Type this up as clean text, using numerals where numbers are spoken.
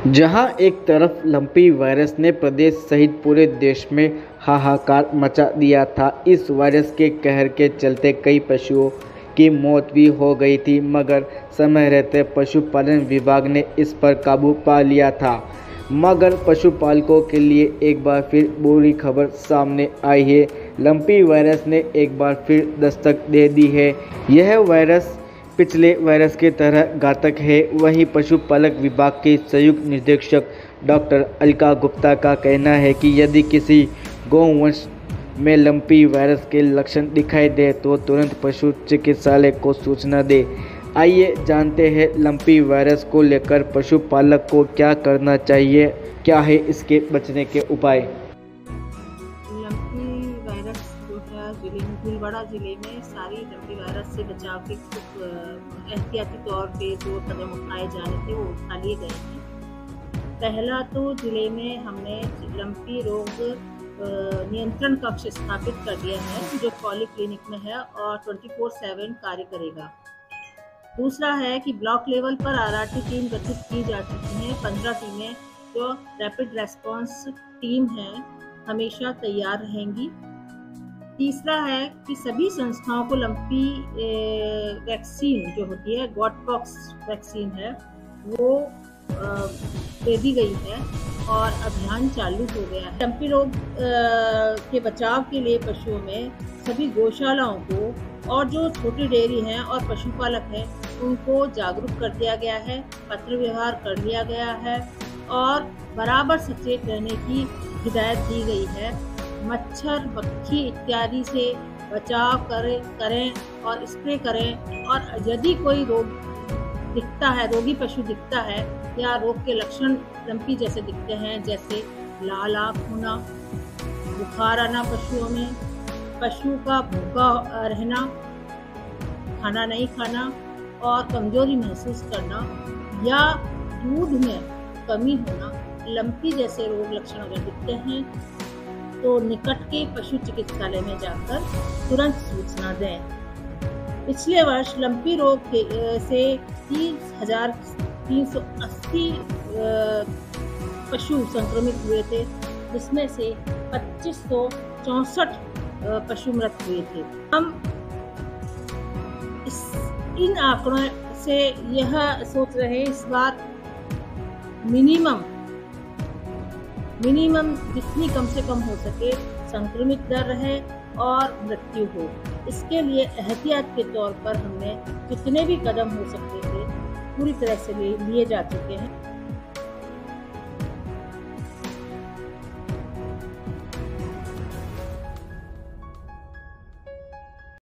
जहां एक तरफ लंपी वायरस ने प्रदेश सहित पूरे देश में हाहाकार मचा दिया था। इस वायरस के कहर के चलते कई पशुओं की मौत भी हो गई थी, मगर समय रहते पशुपालन विभाग ने इस पर काबू पा लिया था। मगर पशुपालकों के लिए एक बार फिर बुरी खबर सामने आई है। लंपी वायरस ने एक बार फिर दस्तक दे दी है। यह वायरस पिछले वायरस की तरह घातक है। वहीं पशुपालक विभाग के संयुक्त निदेशक डॉक्टर अलका गुप्ता का कहना है कि यदि किसी गौवंश में लंपी वायरस के लक्षण दिखाई दे तो तुरंत पशु चिकित्सालय को सूचना दे। आइए जानते हैं लंपी वायरस को लेकर पशुपालक को क्या करना चाहिए, क्या है इसके बचने के उपाय। लंपी वायरस जो है भीलवाड़ा जिले में सारी लंपी वायरस से बचाव के कुछ एहतियाती तौर पे जो कदम उठाए जाने थे वो उठा लिए गए हैं। पहला तो जिले में हमने लंपी रोग नियंत्रण कक्ष स्थापित कर दिया है जो पॉली क्लिनिक में है और 24/7 कार्य करेगा। दूसरा है कि ब्लॉक लेवल पर आरआरटी टीम गठित की जा चुकी हैं। 15 टीमें जो रैपिड रेस्पॉन्स टीम है हमेशा तैयार रहेंगी। तीसरा है कि सभी संस्थाओं को लंपी वैक्सीन जो होती है गॉटपॉक्स वैक्सीन है वो दे दी गई है और अभियान चालू हो गया है। लंपी रोग के बचाव के लिए पशुओं में सभी गौशालाओं को और जो छोटी डेयरी हैं और पशुपालक हैं उनको जागरूक कर दिया गया है, पत्र व्यवहार कर दिया गया है और बराबर सचेत रहने की हिदायत दी गई है। मच्छर, मक्खी इत्यादि से बचाव करें और स्प्रे करें। और यदि कोई रोग दिखता है, रोगी पशु दिखता है या रोग के लक्षण लंपी जैसे दिखते हैं, जैसे लाल आँख होना, बुखार आना पशुओं में, पशु का भूखा रहना, खाना नहीं खाना और कमजोरी महसूस करना या दूध में कमी होना, लंपी जैसे रोग लक्षण अगर दिखते हैं तो निकट के पशु चिकित्सालय में जाकर तुरंत सूचना दें। पिछले वर्ष लंपी रोग से 30,380 पशु संक्रमित हुए थे, जिसमें से 2564 पशु मृत हुए थे। हम इन आंकड़ों से यह सोच रहे इस बार मिनिमम जितनी कम से कम हो सके संक्रमित दर रहे और मृत्यु हो। इसके लिए एहतियात के तौर पर हमने जितने भी कदम हो सकते थे पूरी तरह से लिए जा चुके हैं।